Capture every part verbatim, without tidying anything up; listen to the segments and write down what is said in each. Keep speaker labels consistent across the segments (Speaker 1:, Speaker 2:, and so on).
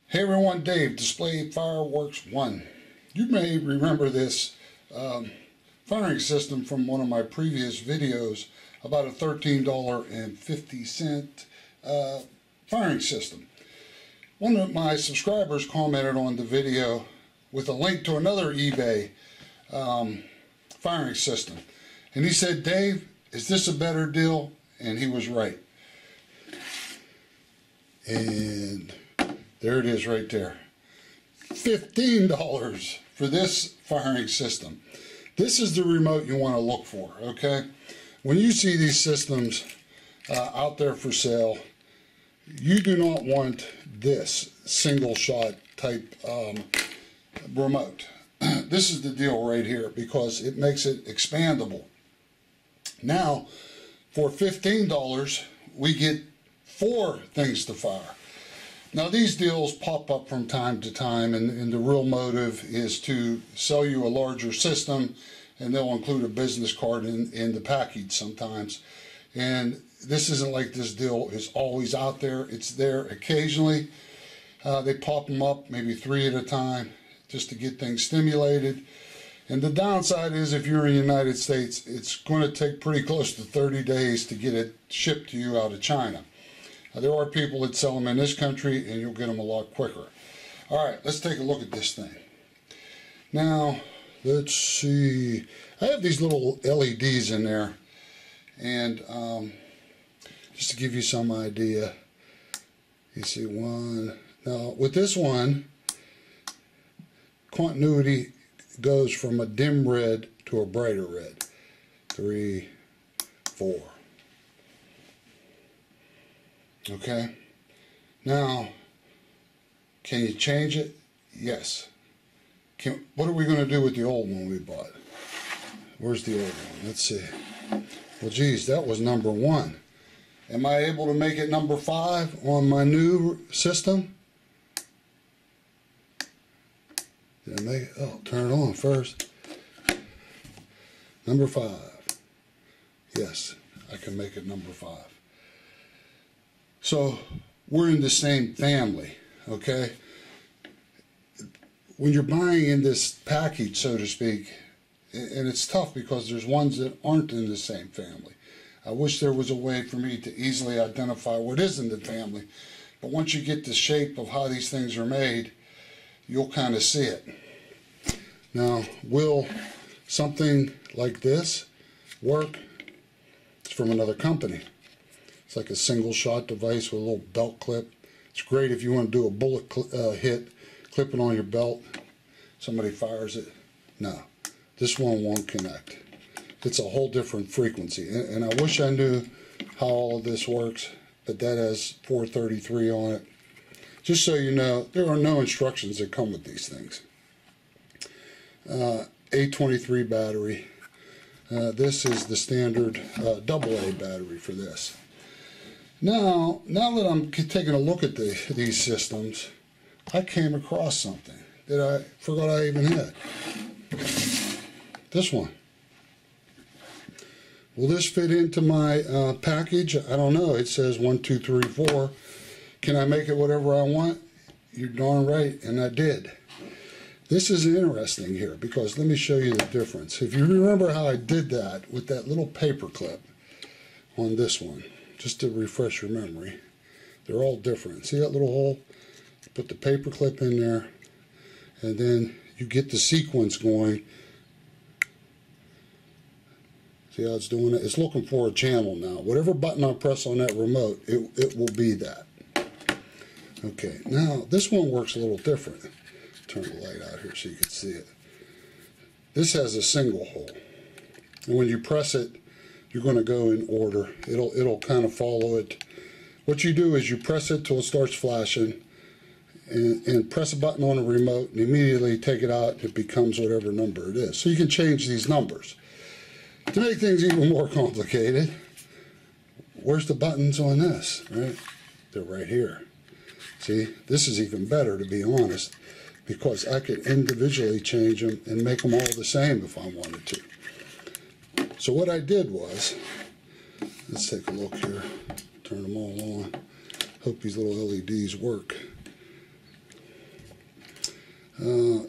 Speaker 1: Hey everyone, Dave, Display Fireworks one. You may remember this um, firing system from one of my previous videos about a thirteen dollars and fifty cents uh, firing system. One of my subscribers commented on the video with a link to another eBay um, firing system. And he said, Dave, is this a better deal? And he was right. And there it is right there. fifteen dollars for this firing system. This is the remote you want to look for, okay? When you see these systems uh, out there for sale, you do not want this single shot type um, remote. This is the deal right here because it makes it expandable. Now, for fifteen dollars, we get four things to fire. Now these deals pop up from time to time, and, and the real motive is to sell you a larger system, and they'll include a business card in, in the package sometimes. And this isn't like this deal is always out there. It's there occasionally. Uh, they pop them up maybe three at a time just to get things stimulated. And the downside is if you're in the United States, it's going to take pretty close to thirty days to get it shipped to you out of China. Now, there are people that sell them in this country, and you'll get them a lot quicker. All right, let's take a look at this thing. Now, let's see. I have these little L E Ds in there, and um, just to give you some idea, you see one. Now, with this one, continuity goes from a dim red to a brighter red. Three, four. Okay, now can you change it? Yes. Can, what are we going to do with the old one we bought? Where's the old one? Let's see. Well, geez, that was number one. Am I able to make it number five on my new system? Did I make it? Oh, turn it on first. Number five. Yes, I can make it number five. So we're in the same family, okay? When you're buying in this package, so to speak, and it's tough because there's ones that aren't in the same family. I wish there was a way for me to easily identify what is in the family, but once you get the shape of how these things are made, you'll kind of see it. Now, will something like this work? It's from another company. It's like a single shot device with a little belt clip. It's great if you want to do a bullet cl uh, hit, clip it on your belt. Somebody fires it. No, this one won't connect. It's a whole different frequency. And, and I wish I knew how all of this works, but that has four thirty-three on it. Just so you know, there are no instructions that come with these things. Uh, A twenty-three battery. Uh, this is the standard uh, double A battery for this. Now, now that I'm taking a look at the, these systems, I came across something that I forgot I even had. This one. Will this fit into my uh, package? I don't know. It says one, two, three, four. Can I make it whatever I want? You're darn right, and I did. This is interesting here because let me show you the difference. If you remember how I did that with that little paper clip on this one, just to refresh your memory, they're all different. See that little hole? Put the paper clip in there, and then you get the sequence going. See how it's doing it? It's looking for a channel now. Whatever button I press on that remote, it, it will be that. Okay, now this one works a little different. Turn the light out here so you can see it. This has a single hole, and when you press it, you're going to go in order. It'll it'll kind of follow it. What you do is you press it till it starts flashing, and, and press a button on the remote, and immediately take it out. It becomes whatever number it is. So you can change these numbers. To make things even more complicated, where's the buttons on this? Right? They're right here. See, this is even better, to be honest, because I could individually change them and make them all the same if I wanted to. So what I did was, let's take a look here, turn them all on. Hope these little L E Ds work.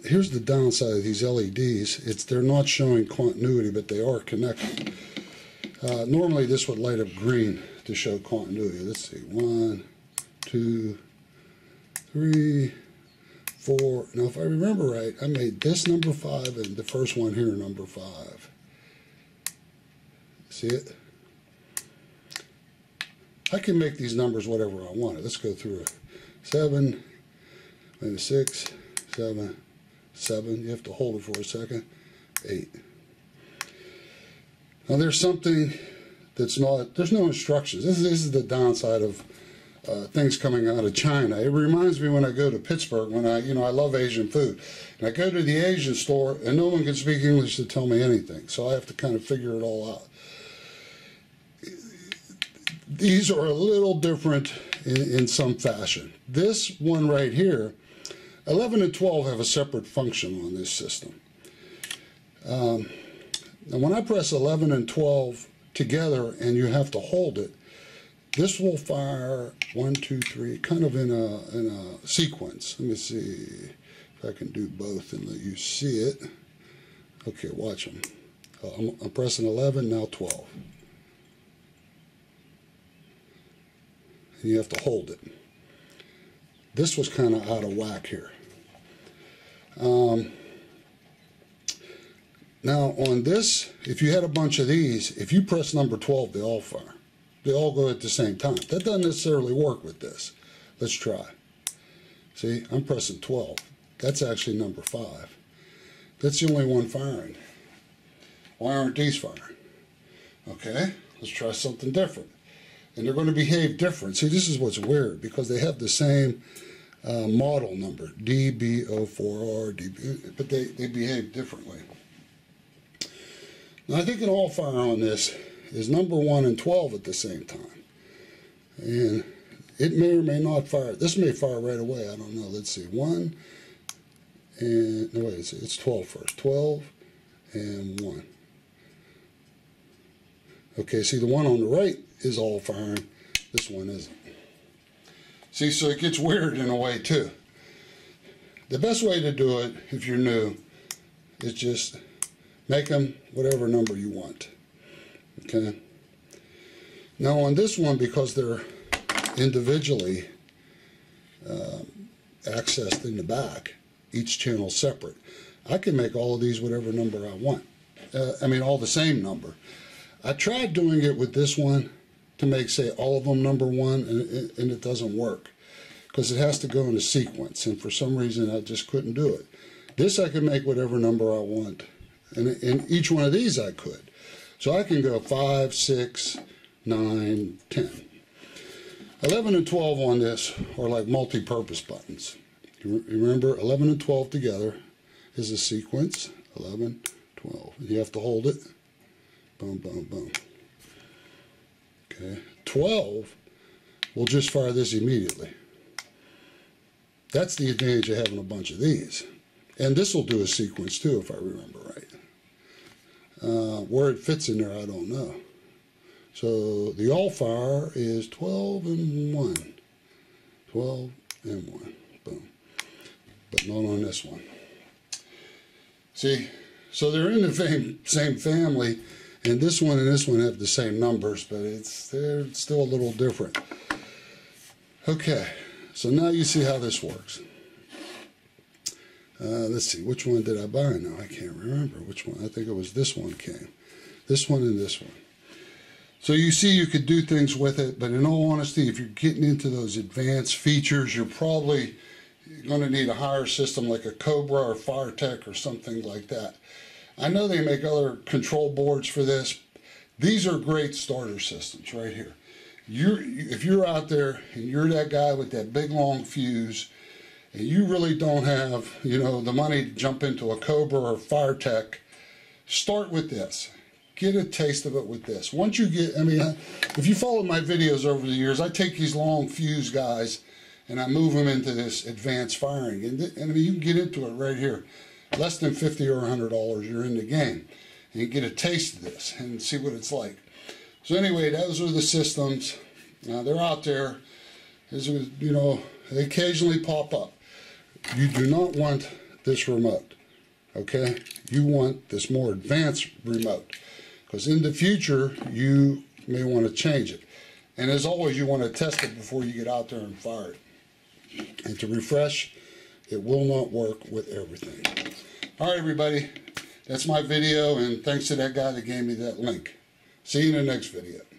Speaker 1: here's the downside of these L E Ds. It's they're not showing continuity, but they are connected. Uh, normally this would light up green to show continuity. Let's see, one, two, three, four. Now if I remember right, I made this number five and the first one here number five. See it? I can make these numbers whatever I want. Let's go through it. Seven, maybe six, seven, seven. You have to hold it for a second. Eight. Now there's something that's not, there's no instructions. This is, this is the downside of uh, things coming out of China. It reminds me when I go to Pittsburgh, when I, you know, I love Asian food. And I go to the Asian store and no one can speak English to tell me anything. So I have to kind of figure it all out. These are a little different in, in some fashion. This one right here, eleven and twelve have a separate function on this system. Um, now when I press eleven and twelve together and you have to hold it, this will fire one, two, three, kind of in a, in a sequence. Let me see if I can do both and let you see it. Okay, watch them. Uh, I'm, I'm pressing eleven, now twelve. And you have to hold it. This was kind of out of whack here. Um, now on this, if you had a bunch of these, if you press number twelve, they all fire. They all go at the same time. That doesn't necessarily work with this. Let's try. See, I'm pressing twelve. That's actually number five. That's the only one firing. Why aren't these firing? Okay, let's try something different. And they're going to behave different. See, this is what's weird, because they have the same uh, model number, D B zero four R, D B, but they, they behave differently. Now, I think an all fire on this is number one and twelve at the same time. And it may or may not fire. This may fire right away. I don't know. Let's see. One, and, no, wait, it's, it's twelve first. twelve and one. Okay, see, the one on the right is all firing. This one isn't. See, so it gets weird in a way too. The best way to do it, if you're new, is just make them whatever number you want. Okay? Now on this one, because they're individually uh, accessed in the back, each channel separate, I can make all of these whatever number I want. Uh, I mean, all the same number. I tried doing it with this one to make, say, all of them number one, and it, and it doesn't work because it has to go in a sequence, and for some reason I just couldn't do it. This I can make whatever number I want, and in each one of these I could. So I can go five, six, nine, ten. eleven and twelve on this are like multi-purpose buttons. You remember, eleven and twelve together is a sequence, eleven, twelve. You have to hold it. Boom, boom, boom. Okay. twelve will just fire this immediately. That's the advantage of having a bunch of these. And this will do a sequence too, if I remember right. Uh, where it fits in there, I don't know. So the all fire is twelve and one. twelve and one. Boom. But not on this one. See? So they're in the same, same family. And this one and this one have the same numbers, but it's they're still a little different. Okay, so now you see how this works. Uh, let's see, which one did I buy now? I can't remember which one. I think it was this one came. This one and this one. So you see you could do things with it, but in all honesty, if you're getting into those advanced features, you're probably going to need a higher system like a Cobra or Firetech or something like that. I know they make other control boards for this. These are great starter systems right here. You're, if you're out there and you're that guy with that big long fuse and you really don't have, you know, the money to jump into a Cobra or Firetech, start with this. Get a taste of it with this. Once you get, I mean, if you follow my videos over the years, I take these long fuse guys and I move them into this advanced firing. And, and I mean, you can get into it right here. Less than fifty or a hundred dollars, you're in the game. And you get a taste of this and see what it's like. So anyway, those are the systems. Now they're out there. As you know, they occasionally pop up. You do not want this remote. Okay, you want this more advanced remote, because in the future you may want to change it. And as always, you want to test it before you get out there and fire it. And to refresh, it will not work with everything. All right, everybody, that's my video, and thanks to that guy that gave me that link. See you in the next video.